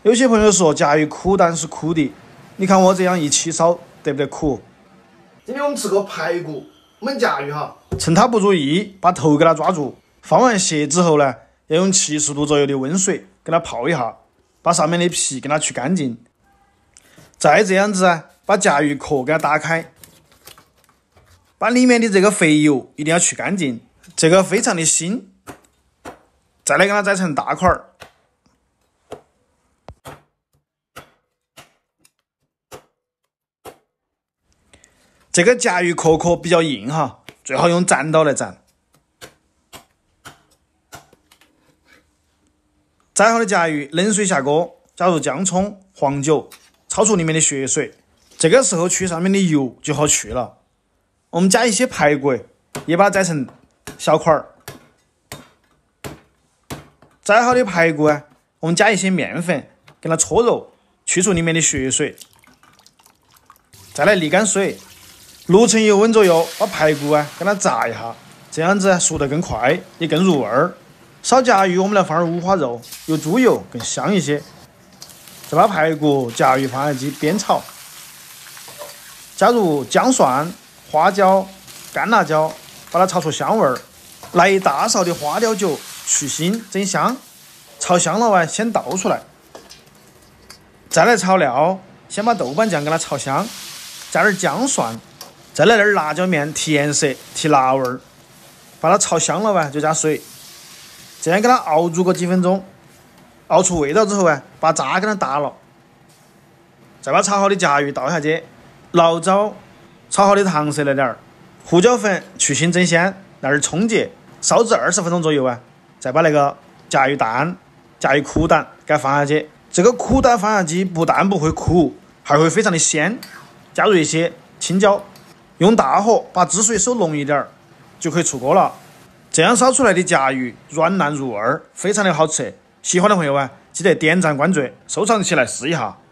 有些朋友说甲鱼苦淡是苦的，你看我这样一起烧，得不得苦？ 今天我们吃个排骨焖甲鱼哈， 趁它不注意，把头给它抓住。放完蟹之后呢，要用70度左右的温水给它泡一下，把上面的皮给它去干净。再这样子啊，把甲鱼壳给它打开，把里面的这个肥油一定要去干净，这个非常的腥。再来给它宰成大块儿。这个甲鱼壳比较硬哈，最好用斩刀来斩。宰好的甲鱼，冷水下锅，加入姜葱、黄酒，焯出里面的血水。这个时候去上面的油就好去了。我们加一些排骨，也把它宰成小块儿。宰好的排骨啊，我们加一些面粉，给它搓揉，去除里面的血水。再来沥干水，6成油温左右，把排骨啊给它炸一下，这样子熟得更快，也更入味儿。烧甲鱼我们来放点五花肉，有猪油更香一些。再把排骨、甲鱼放下去煸炒，加入姜蒜、花椒、干辣椒，把它炒出香味儿。来一大勺的花雕酒，去腥整香。炒香了完，先倒出来。再来炒料，先把豆瓣酱给它炒香，加点姜蒜，再来点辣椒面提颜色、提辣味儿。把它炒香了完，就加水。这样给它熬煮个几分钟，熬出味道之后啊，把渣给它打了，再把炒好的甲鱼倒下去，醪糟、炒好的糖色来点儿，胡椒粉去腥整鲜，来点葱节，烧至20分钟左右啊，再把那个甲鱼蛋、甲鱼苦蛋给它放下去。这个苦蛋放下去，不但不会苦，还会非常的鲜。加入一些青椒，用大火把汁水收浓一点就可以出锅了。这样烧出来的甲鱼软烂入味儿，非常的好吃。喜欢的朋友啊，记得点赞关注，收藏起来试一下。